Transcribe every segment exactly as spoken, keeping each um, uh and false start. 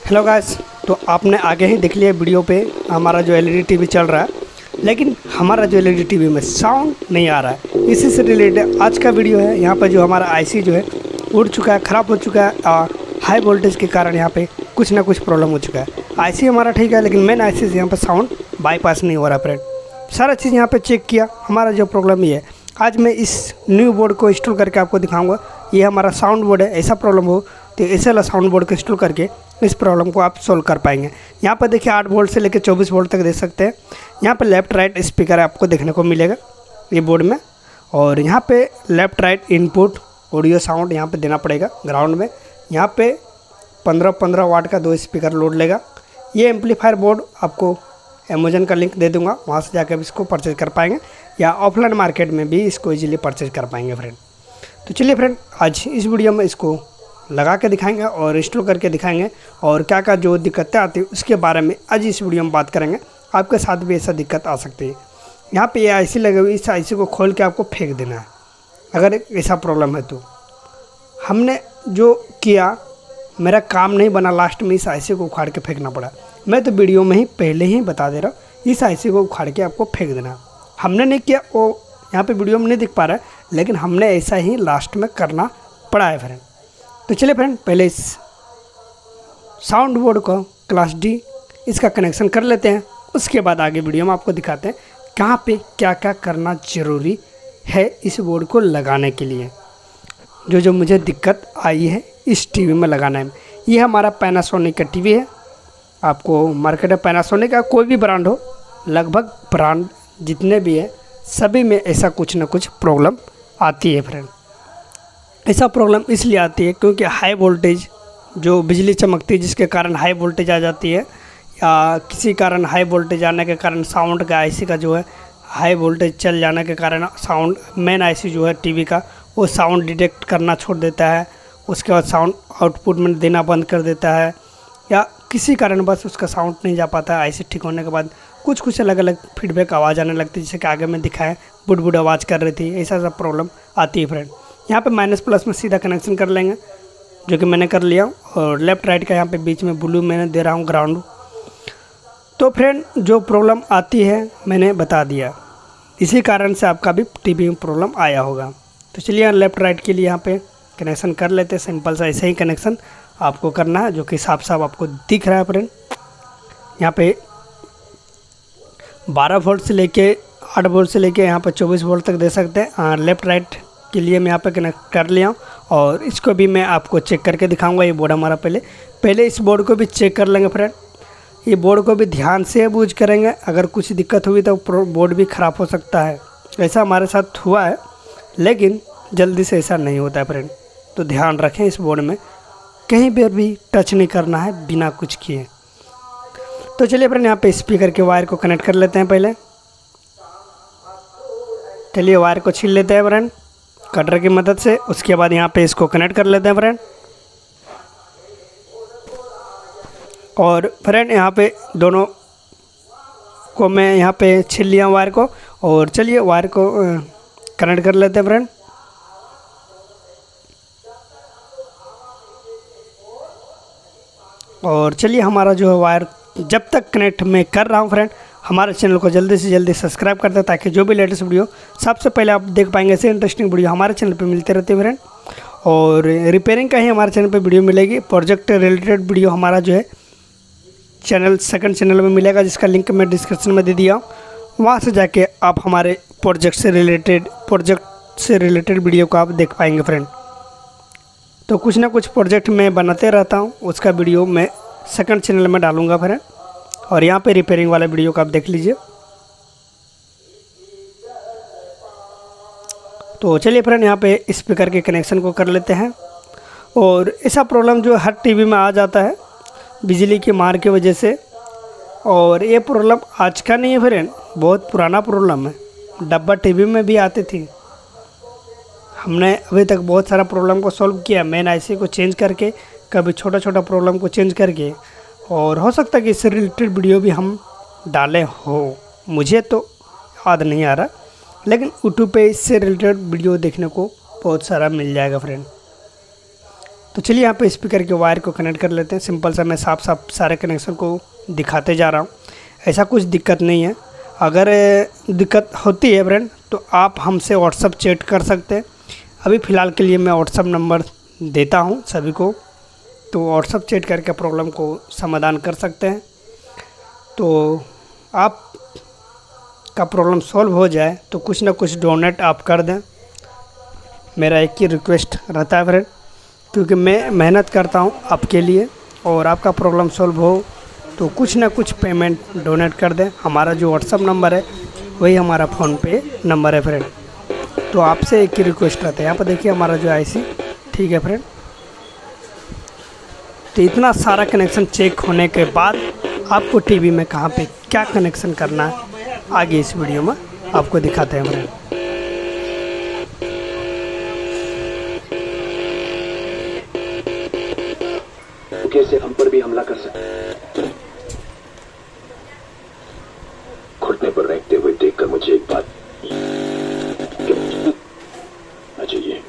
Hello guys, तो आपने आगे ही देख लिया वीडियो पे हमारा जो एलईडी टीवी चल रहा है, लेकिन हमारा जो एलईडी टीवी में साउंड नहीं आ रहा है। इसी से रिलेटेड आज का वीडियो है। यहाँ पर जो हमारा आईसी जो है उड़ चुका है, ख़राब हो चुका है और हाई वोल्टेज के कारण यहाँ पे कुछ ना कुछ प्रॉब्लम हो चुका है। आईसी हमारा ठीक है, लेकिन मेन आईसी से यहाँ पर साउंड बाईपास नहीं हो रहा फ्रेंड। सारा चीज़ यहाँ पर चेक किया, हमारा जो प्रॉब्लम ये है। आज मैं इस न्यू बोर्ड को इंस्टॉल करके आपको दिखाऊंगा। ये हमारा साउंड बोर्ड है, ऐसा प्रॉब्लम हो तो ऐसे वाला साउंड बोर्ड को इंस्टॉल करके इस प्रॉब्लम को आप सोल्व कर पाएंगे। यहाँ पर देखिए आठ वोल्ट से लेकर चौबीस वोल्ट तक दे सकते हैं। यहाँ पर लेफ़्ट राइट स्पीकर आपको देखने को मिलेगा ये बोर्ड में, और यहाँ पे left right input audio sound यहाँ पे देना पड़ेगा ग्राउंड में। यहाँ पे पंद्रह पंद्रह वाट का दो स्पीकर लोड लेगा। ये एम्पलीफायर बोर्ड आपको अमेजन का लिंक दे दूँगा, वहाँ से जाकर इसको परचेज कर पाएंगे, या ऑफलाइन मार्केट में भी इसको ईजिली परचेज कर पाएंगे फ्रेंड। तो चलिए फ्रेंड, आज इस वीडियो में इसको लगा के दिखाएंगे और इंस्टॉल करके दिखाएंगे, और क्या क्या जो दिक्कतें आती हैं उसके बारे में आज इस वीडियो में बात करेंगे। आपके साथ भी ऐसा दिक्कत आ सकती है। यहाँ पे ये आईसी लगे हुई, इस आईसी को खोल के आपको फेंक देना है अगर ऐसा प्रॉब्लम है तो। हमने जो किया, मेरा काम नहीं बना, लास्ट में इस आईसी को उखाड़ के फेंकना पड़ा। मैं तो वीडियो में ही पहले ही बता दे रहा हूँ, इस आईसी को उखाड़ के आपको फेंक देना। हमने नहीं किया, वो यहाँ पे वीडियो में नहीं दिख पा रहा है, लेकिन हमने ऐसा ही लास्ट में करना पड़ा है फ्रेंड। तो चलिए फ्रेंड, पहले इस साउंड बोर्ड को क्लास डी इसका कनेक्शन कर लेते हैं। उसके बाद आगे वीडियो में आपको दिखाते हैं कहाँ पे क्या क्या करना ज़रूरी है इस बोर्ड को लगाने के लिए, जो जो मुझे दिक्कत आई है इस टीवी में लगाने में। ये हमारा पैनासोनिक का टीवी है। आपको मार्केट में पैनासोनिक का कोई भी ब्रांड हो, लगभग ब्रांड जितने भी है सभी में ऐसा कुछ ना कुछ प्रॉब्लम आती है फ्रेंड। ऐसा प्रॉब्लम इसलिए आती है क्योंकि हाई वोल्टेज जो बिजली चमकती है जिसके कारण हाई वोल्टेज आ जाती है, या किसी कारण हाई वोल्टेज आने के कारण साउंड का आईसी का जो है हाई वोल्टेज चल जाने के कारण साउंड मेन आईसी जो है टीवी का वो साउंड डिटेक्ट करना छोड़ देता है। उसके बाद साउंड आउटपुट में देना बंद कर देता है, या किसी कारण बस उसका साउंड नहीं जा पाता है। आईसी ठीक होने के बाद कुछ कुछ अलग अलग फीडबैक आवाज़ आने लगती है, जैसे कि आगे में दिखाएं बुड बुड आवाज़ कर रही थी, ऐसा सब प्रॉब्लम आती है फ्रेंड। यहाँ पे माइनस प्लस में सीधा कनेक्शन कर लेंगे, जो कि मैंने कर लिया, और लेफ़्ट राइट का यहाँ पे बीच में ब्लू मैंने दे रहा हूँ ग्राउंड। तो फ्रेंड, जो प्रॉब्लम आती है मैंने बता दिया, इसी कारण से आपका भी टीवी में प्रॉब्लम आया होगा। तो चलिए लेफ़्ट राइट के लिए यहाँ पे कनेक्शन कर लेते हैं। सिंपल सा ऐसे ही कनेक्शन आपको करना है, जो कि साफ साफ आपको दिख रहा है फ्रेंड। यहाँ पे बारह वोल्ट से लेके आठ वोल्ट से लेके यहाँ पर चौबीस वोल्ट तक दे सकते हैं। लेफ़्ट राइट के लिए मैं यहाँ पे कनेक्ट कर लिया हूँ, और इसको भी मैं आपको चेक करके दिखाऊंगा। ये बोर्ड हमारा पहले पहले इस बोर्ड को भी चेक कर लेंगे फ्रेंड। ये बोर्ड को भी ध्यान से यूज करेंगे, अगर कुछ दिक्कत हुई तो बोर्ड भी ख़राब हो सकता है। ऐसा हमारे साथ हुआ है, लेकिन जल्दी से ऐसा नहीं होता है फ्रेंड। तो ध्यान रखें, इस बोर्ड में कहीं पर भी टच नहीं करना है बिना कुछ किए। तो चलिए फ्रेंड, यहाँ पे स्पीकर के वायर को कनेक्ट कर लेते हैं पहले। चलिए वायर को छील लेते हैं फ्रेंड कटर की मदद से। उसके बाद यहाँ पे इसको कनेक्ट कर लेते हैं फ्रेंड। और फ्रेंड यहाँ पे दोनों को मैं यहाँ पे छील लिया वायर को, और चलिए वायर को कनेक्ट कर लेते हैं फ्रेंड। और चलिए हमारा जो है वायर जब तक कनेक्ट मैं कर रहा हूँ फ्रेंड, हमारे चैनल को जल्दी से जल्दी सब्सक्राइब कर दें, ताकि जो भी लेटेस्ट वीडियो सबसे पहले आप देख पाएंगे। ऐसे इंटरेस्टिंग वीडियो हमारे चैनल पे मिलते रहते हैं फ्रेंड। और रिपेयरिंग का ही हमारे चैनल पे वीडियो मिलेगी। प्रोजेक्ट रिलेटेड वीडियो हमारा जो है चैनल सेकंड चैनल में मिलेगा, जिसका लिंक मैं डिस्क्रिप्शन में दे दिया हूँ। वहाँ से जाके आप हमारे प्रोजेक्ट से रिलेटेड प्रोजेक्ट से रिलेटेड वीडियो को आप देख पाएंगे फ्रेंड। तो कुछ ना कुछ प्रोजेक्ट मैं बनाते रहता हूँ, उसका वीडियो मैं सेकंड चैनल में डालूँगा फ्रेंड। और यहाँ पे रिपेयरिंग वाला वीडियो को आप देख लीजिए। तो चलिए फ्रेंड, यहाँ पे स्पीकर के कनेक्शन को कर लेते हैं। और ऐसा प्रॉब्लम जो हर टीवी में आ जाता है बिजली की मार की वजह से, और ये प्रॉब्लम आज का नहीं है फ्रेंड, बहुत पुराना प्रॉब्लम है। डब्बा टीवी में भी आती थी। हमने अभी तक बहुत सारा प्रॉब्लम को सॉल्व किया, मेन आईसी को चेंज करके, कभी छोटा छोटा प्रॉब्लम को चेंज करके। और हो सकता है कि इससे रिलेटेड वीडियो भी हम डालें हो, मुझे तो याद नहीं आ रहा, लेकिन यूट्यूब पे इससे रिलेटेड वीडियो देखने को बहुत सारा मिल जाएगा फ्रेंड। तो चलिए यहाँ पे स्पीकर के वायर को कनेक्ट कर लेते हैं। सिंपल सा मैं साफ साफ सारे कनेक्शन को दिखाते जा रहा हूँ। ऐसा कुछ दिक्कत नहीं है। अगर दिक्कत होती है फ्रेंड तो आप हमसे व्हाट्सअप चैट कर सकते हैं। अभी फ़िलहाल के लिए मैं व्हाट्सअप नंबर देता हूँ सभी को, तो व्हाट्सअप चैट करके प्रॉब्लम को समाधान कर सकते हैं। तो आप का प्रॉब्लम सॉल्व हो जाए तो कुछ ना कुछ डोनेट आप कर दें, मेरा एक ही रिक्वेस्ट रहता है फ्रेंड, क्योंकि मैं मेहनत करता हूँ आपके लिए। और आपका प्रॉब्लम सॉल्व हो तो कुछ ना कुछ पेमेंट डोनेट कर दें। हमारा जो व्हाट्सअप नंबर है वही हमारा फ़ोनपे नंबर है फ्रेंड। तो आपसे एक ही रिक्वेस्ट रहता है। यहाँ पर देखिए हमारा जो आईसी ठीक है फ्रेंड। तो इतना सारा कनेक्शन चेक होने के बाद आपको टीवी में कहाँ पे क्या कनेक्शन करना है आगे इस वीडियो में आपको दिखाते हैं फ्रेंड। कैसे हम पर भी हमला कर सकते, घुटने पर रहते हुए देखकर मुझे एक बात चाहिए।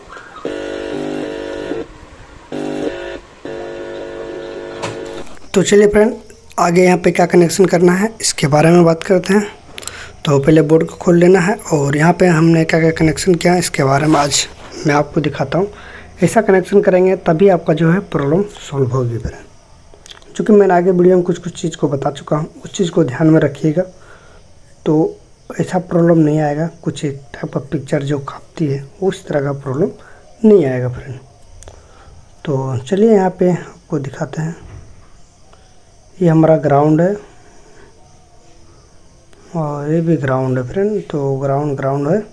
तो चलिए फ्रेंड आगे यहाँ पे क्या कनेक्शन करना है इसके बारे में बात करते हैं। तो पहले बोर्ड को खोल लेना है और यहाँ पे हमने क्या क्या कनेक्शन किया है इसके बारे में आज मैं आपको दिखाता हूँ। ऐसा कनेक्शन करेंगे तभी आपका जो है प्रॉब्लम सॉल्व होगी फ्रेंड। चूँकि मैंने आगे वीडियो में कुछ कुछ चीज़ को बता चुका हूँ, उस चीज़ को ध्यान में रखिएगा तो ऐसा प्रॉब्लम नहीं आएगा। कुछ एक टाइप ऑफ पिक्चर जो कापती है उस तरह का प्रॉब्लम नहीं आएगा फ्रेंड। तो चलिए यहाँ पे आपको दिखाते हैं। ये हमारा ग्राउंड है और ये भी ग्राउंड है फ्रेंड। तो ग्राउंड ग्राउंड है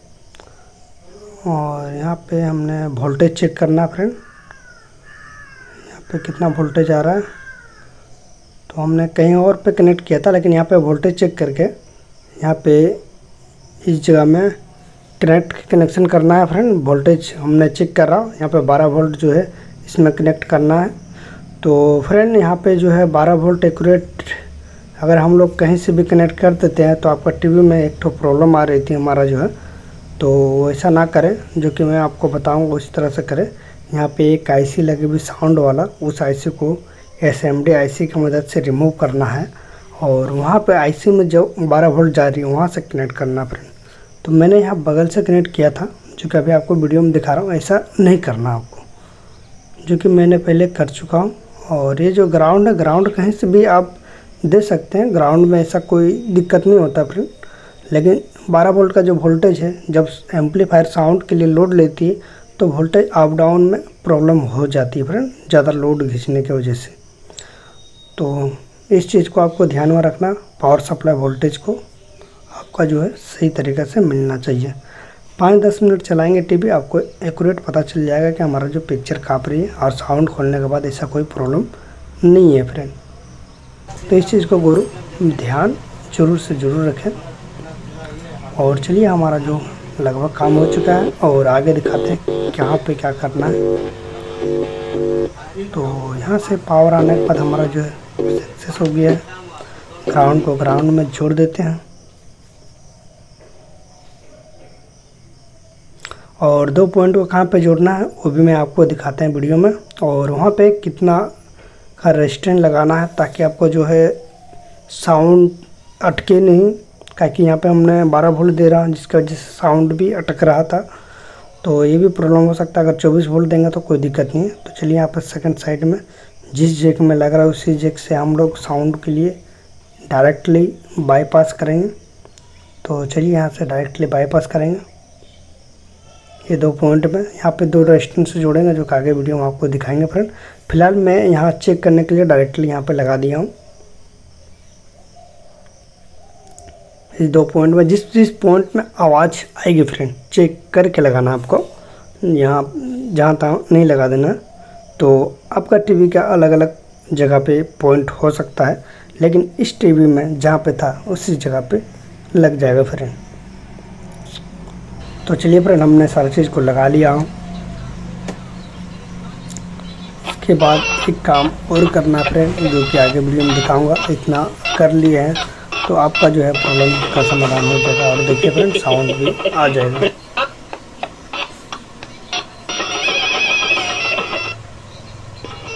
और यहाँ पे हमने वोल्टेज चेक करना है फ्रेंड। यहाँ पे कितना वोल्टेज आ रहा है, तो हमने कहीं और पे कनेक्ट किया था लेकिन यहाँ पे वोल्टेज चेक करके यहाँ पे इस जगह में कनेक्ट कनेक्शन करना है फ्रेंड। वोल्टेज हमने चेक कर रहा हूँ, यहाँ पे बारह वोल्ट जो है इसमें कनेक्ट करना है। तो फ्रेंड यहाँ पे जो है बारह वोल्ट एक्यूरेट अगर हम लोग कहीं से भी कनेक्ट कर देते हैं तो आपका टीवी में एक तो प्रॉब्लम आ रही थी हमारा जो है, तो ऐसा ना करें। जो कि मैं आपको बताऊंगा उस तरह से करें। यहाँ पे एक आईसी लगी हुई साउंड वाला, उस आईसी को एसएमडी आईसी की मदद से रिमूव करना है और वहाँ पे आईसी में जो बारह वोल्ट जा रही है वहाँ से कनेक्ट करना फ्रेंड। तो मैंने यहाँ बगल से कनेक्ट किया था, जो कि अभी आपको वीडियो में दिखा रहा हूँ। ऐसा नहीं करना आपको, जो कि मैंने पहले कर चुका हूँ। और ये जो ग्राउंड है, ग्राउंड कहीं से भी आप दे सकते हैं, ग्राउंड में ऐसा कोई दिक्कत नहीं होता फ्रेंड। लेकिन बारह वोल्ट का जो वोल्टेज है, जब एम्पलीफायर साउंड के लिए लोड लेती है तो वोल्टेज अप डाउन में प्रॉब्लम हो जाती है फ्रेंड, ज़्यादा लोड खींचने की वजह से। तो इस चीज़ को आपको ध्यान में रखना। पावर सप्लाई वोल्टेज को आपका जो है सही तरीक़े से मिलना चाहिए। पाँच दस मिनट चलाएंगे टीवी, आपको एक्यूरेट पता चल जाएगा कि हमारा जो पिक्चर काँप रही है। और साउंड खोलने के बाद ऐसा कोई प्रॉब्लम नहीं है फ्रेंड। तो इस चीज़ को गुरु ध्यान जरूर से ज़रूर रखें। और चलिए हमारा जो लगभग काम हो चुका है और आगे दिखाते हैं कहाँ पे क्या करना है। तो यहाँ से पावर आने के बाद हमारा जो है सक्सेस हो गया है। ग्राउंड को ग्राउंड में जोड़ देते हैं और दो पॉइंट को कहाँ पे जोड़ना है वो भी मैं आपको दिखाते हैं वीडियो में। और वहाँ पे कितना का रेजिस्टेंस लगाना है ताकि आपको जो है साउंड अटके नहीं, क्योंकि यहाँ पे हमने बारह वोल्ट दे रहा हूँ जिसकी वजह से साउंड भी अटक रहा था। तो ये भी प्रॉब्लम हो सकता है। अगर चौबीस वोल्ट देंगे तो कोई दिक्कत नहीं है। तो चलिए यहाँ पर सेकंड साइड में जिस जैक में लग रहा है उसी जैक से हम लोग साउंड के लिए डायरेक्टली बाईपास करेंगे। तो चलिए यहाँ से डायरेक्टली बाईपास करेंगे ये दो पॉइंट में। यहाँ पे दो रेजिस्टेंस से जोड़ेंगे जो कि आगे वीडियो में आपको दिखाएंगे फ्रेंड। फिलहाल मैं यहाँ चेक करने के लिए डायरेक्टली यहाँ पे लगा दिया हूँ इस दो पॉइंट में। जिस जिस पॉइंट में आवाज़ आएगी फ्रेंड चेक करके लगाना आपको, यहाँ जहाँ तहाँ नहीं लगा देना। तो आपका टीवी का अलग अलग जगह पे पॉइंट हो सकता है, लेकिन इस टीवी में जहाँ पे था उसी जगह पे लग जाएगा फ्रेंड। तो चलिए फ्रेंड हमने सारी चीज़ को लगा लिया हूँ। इसके बाद एक काम और करना फ्रेंड, जो कि आगे वीडियो में दिखाऊंगा। इतना कर लिए हैं तो आपका जो है प्रॉब्लम का समाधान हो जाएगा। और देखिए फ्रेंड साउंड भी आ जाएगा।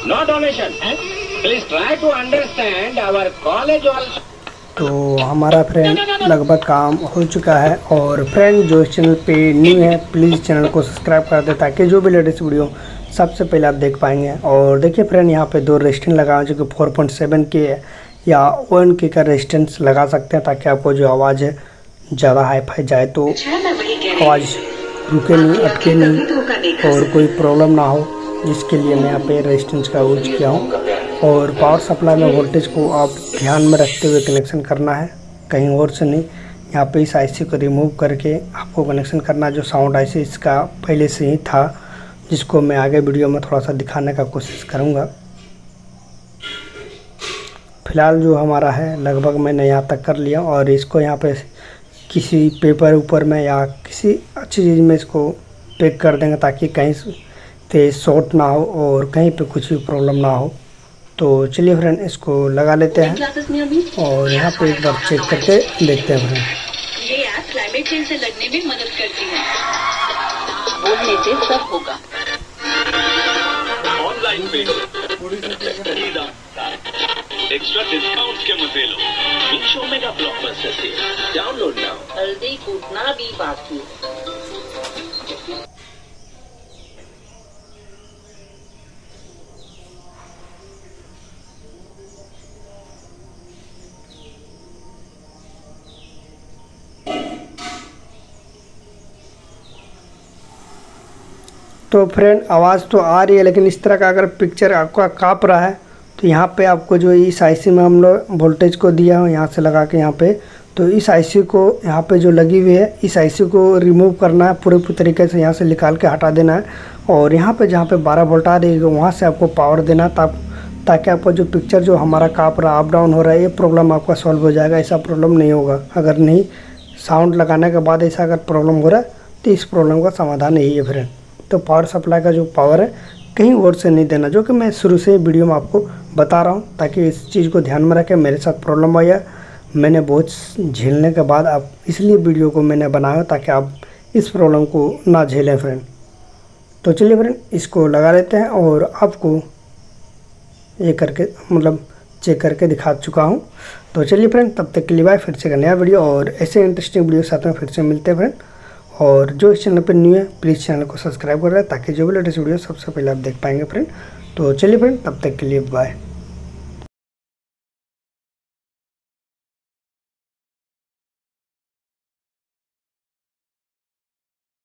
No donation. Please try to understand our college also. तो हमारा फ्रेंड लगभग काम हो चुका है। और फ्रेंड जो इस चैनल पे न्यू है प्लीज़ चैनल को सब्सक्राइब कर दे ताकि जो भी लेटेस्ट वीडियो सबसे पहले आप देख पाएंगे। और देखिए फ्रेंड यहाँ पे दो रेजिस्टेंस लगा जो कि फोर पॉइंट सेवन के या वन के का रेजिस्टेंस लगा सकते हैं ताकि आपको जो आवाज़ है ज़्यादा हाई फाई जाए तो आवाज़ रुके नहीं, अटके नहीं और कोई प्रॉब्लम ना हो, जिसके लिए मैं यहाँ पे रेजिस्टेंस का यूज किया हूँ। और पावर सप्लाई में वोल्टेज को आप ध्यान में रखते हुए कनेक्शन करना है, कहीं और से नहीं। यहाँ पे इस आईसी को रिमूव करके आपको कनेक्शन करना है। जो साउंड आईसी इसका पहले से ही था, जिसको मैं आगे वीडियो में थोड़ा सा दिखाने का कोशिश करूँगा। फिलहाल जो हमारा है लगभग मैंने यहाँ तक कर लिया और इसको यहाँ पे किसी पेपर ऊपर में या किसी अच्छी चीज़ में इसको पैक कर देंगे ताकि कहीं तेज शॉर्ट ना हो और कहीं पे कुछ भी प्रॉब्लम ना हो। तो चलिए फ्रेंड इसको लगा लेते हैं और यहाँ पे एक बार चेक करके देखते हैं फ्रेंड। ये ऐप क्लाइमेट चेंज से लड़ने में मदद करती है। बोलने से सब होगा। ऑनलाइन पे एक्स्ट्रा डिस्काउंट के मजे लो। मीशो मेगा ब्लॉकबस्टर से डाउनलोड नाउ। हल्दी कूटना भी बाकी है। तो फ्रेंड आवाज़ तो आ रही है, लेकिन इस तरह का अगर पिक्चर आपका काँप रहा है तो यहाँ पे आपको जो इस आईसी में हम लोग वोल्टेज को दिया हो यहाँ से लगा के यहाँ पे, तो इस आईसी को यहाँ पे जो लगी हुई है इस आईसी को रिमूव करना है, पूरे पूरी तरीके से यहाँ से निकाल के हटा देना है। और यहाँ पे जहाँ पे बारह वोल्ट आ रही है वहाँ से आपको पावर देना है ताकि आपको जो पिक्चर जो हमारा काँप रहा अप डाउन हो रहा है ये प्रॉब्लम आपका सॉल्व हो जाएगा। ऐसा प्रॉब्लम नहीं होगा। अगर नहीं साउंड लगाने के बाद ऐसा अगर प्रॉब्लम हो रहा है तो इस प्रॉब्लम का समाधान यही है फ्रेंड। तो पावर सप्लाई का जो पावर है कहीं और से नहीं देना, जो कि मैं शुरू से वीडियो में आपको बता रहा हूँ ताकि इस चीज़ को ध्यान में रखें। मेरे साथ प्रॉब्लम आया, मैंने बहुत झेलने के बाद आप इसलिए वीडियो को मैंने बनाया ताकि आप इस प्रॉब्लम को ना झेलें फ्रेंड। तो चलिए फ्रेंड इसको लगा लेते हैं और आपको ये करके मतलब चेक करके दिखा चुका हूँ। तो चलिए फ्रेंड तब तक के लिए बाय, फिर से एक नया वीडियो और ऐसे इंटरेस्टिंग वीडियो के साथ में फिर से मिलते हैं फ्रेंड। और जो इस चैनल पर न्यू है प्लीज़ चैनल को सब्सक्राइब कर रहे हैं ताकि जो भी लेटेस्ट वीडियो सबसे पहले आप देख पाएंगे फ्रेंड। तो चलिए फ्रेंड तब तक के लिए बाय।